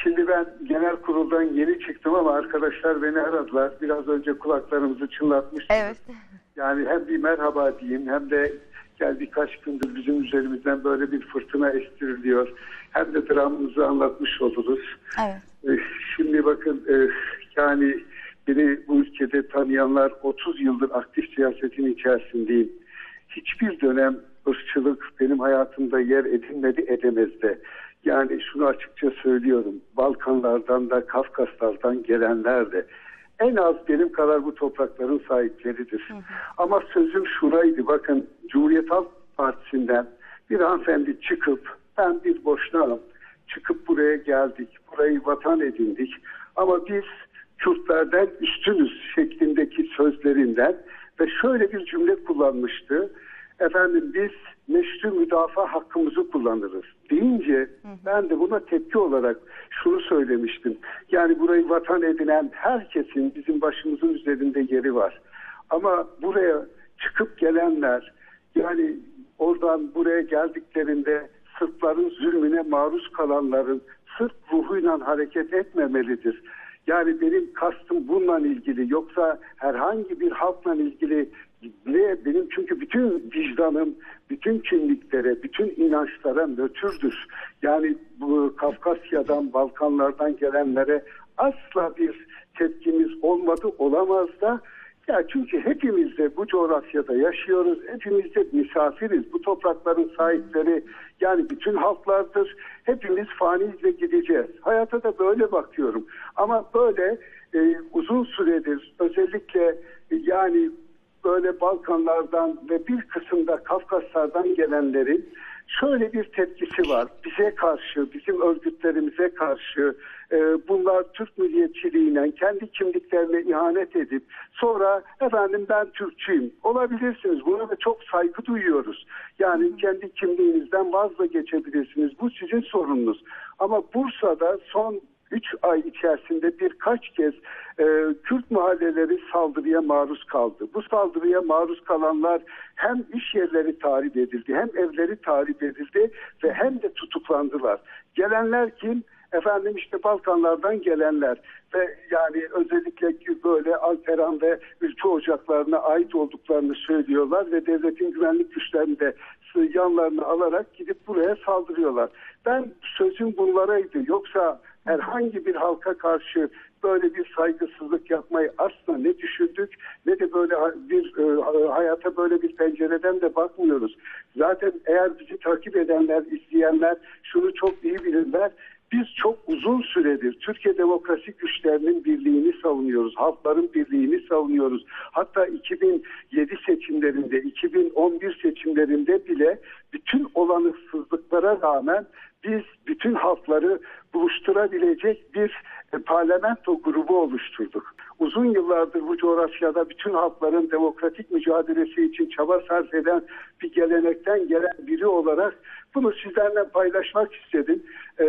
Şimdi ben genel kuruldan yeni çıktım ama arkadaşlar beni aradılar. Biraz önce kulaklarımızı çınlatmıştınız. Evet. Yani hem bir merhaba diyeyim hem de gel birkaç gündür bizim üzerimizden böyle bir fırtına estiriliyor. Hem de dramımızı anlatmış oluruz. Evet. Şimdi bakın yani beni bu ülkede tanıyanlar 30 yıldır aktif siyasetin içerisindeyim. Hiçbir dönem ırkçılık benim hayatımda yer edinmedi, edemez de. Yani şunu açıkça söylüyorum. Balkanlardan da Kafkaslardan gelenler de en az benim kadar bu toprakların sahipleridir. Ama sözüm şuraydı. Bakın Cumhuriyet Halk Partisi'nden bir hanımefendi çıkıp ben bir boşnağım. Çıkıp buraya geldik. Burayı vatan edindik. Ama biz Kürtlerden üstünüz şeklindeki sözlerinden ve şöyle bir cümle kullanmıştı. Efendim biz meşru müdafaa hakkımızı kullanırız deyince ben de buna tepki olarak şunu söylemiştim. Yani burayı vatan edinen herkesin bizim başımızın üzerinde yeri var. Ama buraya çıkıp gelenler yani oradan buraya geldiklerinde Sırpların zulmüne maruz kalanların Sırp ruhuyla hareket etmemelidir. Yani benim kastım bununla ilgili yoksa herhangi bir halkla ilgili ne benim çünkü bütün vicdanım, bütün kimliklere, bütün inançlara nötrdür. Yani bu Kafkasya'dan, Balkanlardan gelenlere asla bir tepkimiz olmadı, olamaz da. Ya çünkü hepimiz de bu coğrafyada yaşıyoruz, hepimiz de misafiriz. Bu toprakların sahipleri yani bütün halklardır. Hepimiz faniyiz ve gideceğiz. Hayata da böyle bakıyorum. Ama böyle uzun süredir özellikle yani böyle Balkanlardan ve bir kısımda Kafkaslardan gelenlerin şöyle bir tepkisi var. Bize karşı, bizim örgütlerimize karşı bunlar Türk milliyetçiliğine, kendi kimliklerine ihanet edip sonra efendim ben Türkçüyüm. Olabilirsiniz. Buna da çok saygı duyuyoruz. Yani kendi kimliğinizden vazgeçebilirsiniz. Bu sizin sorununuz. Ama Bursa'da son 3 ay içerisinde birkaç kez Kürt mahalleleri saldırıya maruz kaldı. Bu saldırıya maruz kalanlar hem iş yerleri tahrip edildi, hem evleri tahrip edildi ve hem de tutuklandılar. Gelenler kim? Efendim işte Balkanlardan gelenler ve yani özellikle böyle Alperan ve ülke ocaklarına ait olduklarını söylüyorlar ve devletin güvenlik güçlerini de yanlarına alarak gidip buraya saldırıyorlar. Ben sözüm bunlaraydı. Yoksa herhangi bir halka karşı böyle bir saygısızlık yapmayı asla ne düşündük ne de böyle bir hayata böyle bir pencereden de bakmıyoruz. Zaten eğer bizi takip edenler, izleyenler şunu çok iyi bilirler. Biz çok uzun süredir Türkiye demokrasi güçlerinin birliğini savunuyoruz. Halkların birliğini savunuyoruz. Hatta 2007 seçimlerinde, 2011 seçimlerinde bile bütün olanıksızlıklara rağmen biz bütün halkları buluşturabilecek bir parlamento grubu oluşturduk. Uzun yıllardır bu coğrafyada bütün halkların demokratik mücadelesi için çaba sarf eden bir gelenekten gelen biri olarak bunu sizlerle paylaşmak istedim.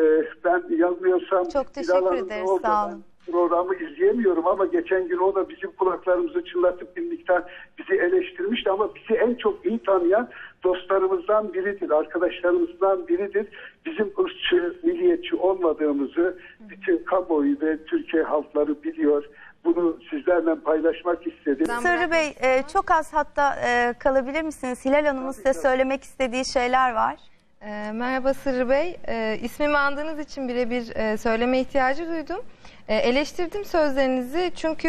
Ben yanılmıyorsam çok teşekkür ederiz. Sağ olun. Programı izleyemiyorum ama geçen gün o da bizim kulaklarımızı çınlatıp bir miktar bizi eleştirmişti ama bizi en çok iyi tanıyan dostlarımızdan biridir, arkadaşlarımızdan biridir. Bizim ırkçı, milliyetçi olmadığımızı bütün kamuoyu ve Türkiye halkları biliyor. Bunu sizlerle paylaşmak istedim. Sırrı Bey çok az hatta kalabilir misiniz? Hilal Hanım'ın size söylemek istediği şeyler var. Merhaba Sırrı Bey. İsmimi andığınız için birebir söyleme ihtiyacı duydum. Eleştirdim sözlerinizi çünkü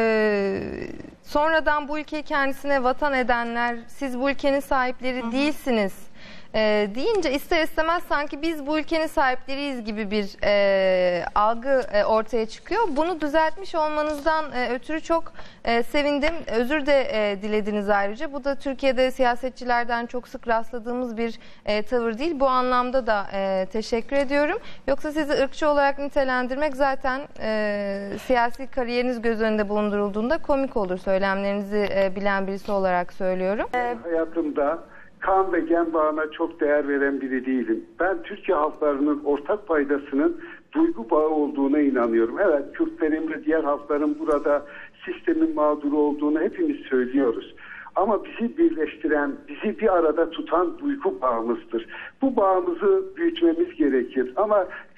sonradan bu ülkeyi kendisine vatan edenler, siz bu ülkenin sahipleri değilsiniz deyince ister istemez sanki biz bu ülkenin sahipleriyiz gibi bir algı ortaya çıkıyor. Bunu düzeltmiş olmanızdan ötürü çok sevindim. Özür de dilediniz ayrıca. Bu da Türkiye'de siyasetçilerden çok sık rastladığımız bir tavır değil. Bu anlamda da teşekkür ediyorum. Yoksa sizi ırkçı olarak nitelendirmek zaten siyasi kariyeriniz göz önünde bulundurulduğunda komik olur. Söylemlerinizi bilen birisi olarak söylüyorum. Hayatımda kan ve gen bağına çok değer veren biri değilim. Ben Türkiye halklarının ortak paydasının duygu bağı olduğuna inanıyorum. Evet, Kürtlerin ve diğer halkların burada sistemin mağduru olduğunu hepimiz söylüyoruz. Ama bizi birleştiren, bizi bir arada tutan duygu bağımızdır. Bu bağımızı büyütmemiz gerekir. Ama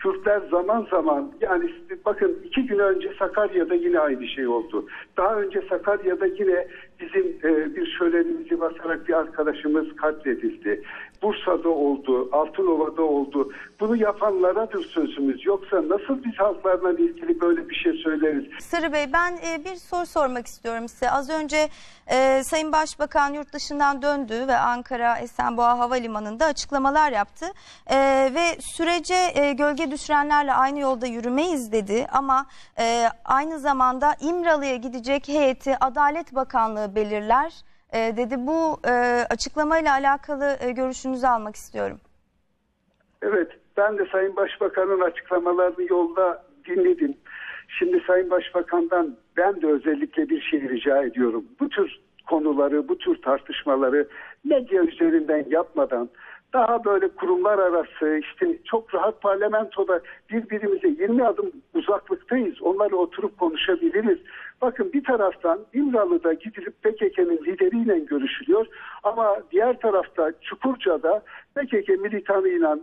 Kürtler zaman zaman, yani bakın 2 gün önce Sakarya'da yine aynı şey oldu. Daha önce Sakarya'da yine bizim bir şölenimizi basarak bir arkadaşımız katledildi. Bursa'da oldu, Altınova'da oldu. Bunu yapanlaradır sözümüz. Yoksa nasıl biz halklarla ilgili böyle bir şey söyleriz? Sırrı Bey, ben bir soru sormak istiyorum size. Az önce Sayın Başbakan yurt dışından döndü ve Ankara Esenboğa Havalimanı'nda açıklamalar yaptı. Ve sürece gölge düşürenlerle aynı yolda yürümeyiz dedi. Ama aynı zamanda İmralı'ya gidecek heyeti Adalet Bakanlığı belirler dedi. Bu açıklamayla alakalı görüşünüzü almak istiyorum. Evet, ben de Sayın Başbakan'ın açıklamalarını yolda dinledim. Şimdi Sayın Başbakan'dan ben de özellikle bir şey rica ediyorum. Bu tür konuları, bu tür tartışmaları medya üzerinden yapmadan, daha böyle kurumlar arası, işte çok rahat parlamentoda birbirimize 20 adım uzaklıktayız. Onları oturup konuşabiliriz. Bakın bir taraftan İmralı'da gidilip PKK'nın lideriyle görüşülüyor. Ama diğer tarafta Çukurca'da PKK militanıyla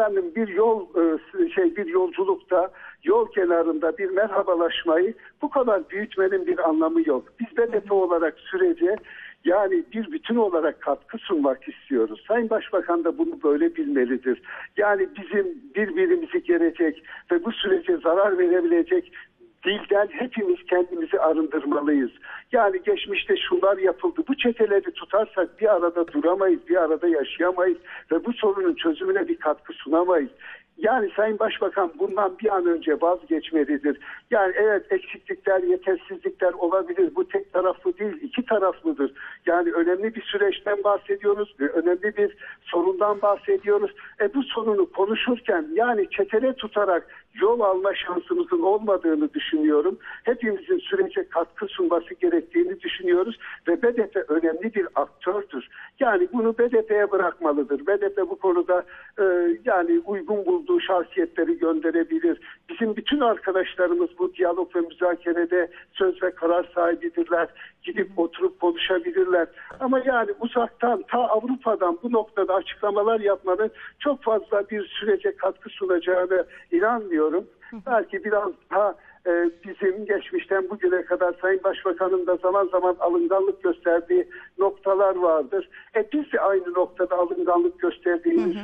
bir yolculukta yol kenarında bir merhabalaşmayı bu kadar büyütmenin bir anlamı yok. Biz BDP olarak sürece yani bir bütün olarak katkı sunmak istiyoruz. Sayın Başbakan da bunu böyle bilmelidir. Yani bizim birbirimizi gerecek ve bu sürece zarar verebilecek dilden hepimiz kendimizi arındırmalıyız. Yani geçmişte şunlar yapıldı. Bu çeteleri tutarsak bir arada duramayız, bir arada yaşayamayız ve bu sorunun çözümüne bir katkı sunamayız. Yani Sayın Başbakan bundan bir an önce vazgeçmelidir. Yani evet, eksiklikler, yetersizlikler olabilir. Bu tek taraflı değil, iki taraflıdır. Yani önemli bir süreçten bahsediyoruz ve önemli bir sorundan bahsediyoruz. Bu sorunu konuşurken yani çetele tutarak yol alma şansımızın olmadığını düşünüyorum. Hepimizin sürece katkı sunması gerektiğini düşünüyoruz ve BDP önemli bir aktördür. Yani bunu BDP'ye bırakmalıdır. BDP bu konuda yani uygun bulduğu şahsiyetleri gönderebilir. Bizim bütün arkadaşlarımız bu diyalog ve müzakerede söz ve karar sahibidirler. Gidip oturup konuşabilirler. Ama yani uzaktan ta Avrupa'dan bu noktada açıklamalar yapmanın çok fazla bir sürece katkı sunacağını inanmıyorum. Belki biraz daha bizim geçmişten bugüne kadar Sayın Başbakan'ın da zaman zaman alınganlık gösterdiği noktalar vardır. Biz de aynı noktada alınganlık gösterdiğimiz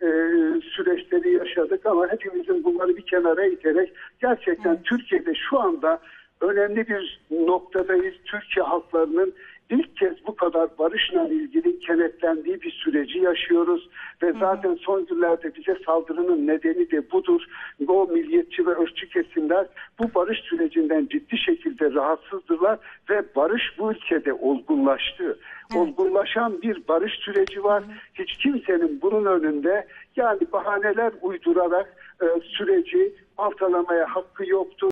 süreçleri yaşadık ama hepimizin bunları bir kenara iterek gerçekten Türkiye'de şu anda önemli bir noktadayız. Türkiye halklarının ilk kez bu kadar barışla ilgili kenetlendiği bir süreci yaşıyoruz ve zaten son günlerde bize saldırının nedeni de budur. O milliyetçi ve ırkçı kesimler bu barış sürecinden ciddi şekilde rahatsızdırlar ve barış bu ülkede olgunlaştı. Olgunlaşan bir barış süreci var. Hiç kimsenin bunun önünde yani bahaneler uydurarak süreci baltalamaya hakkı yoktur.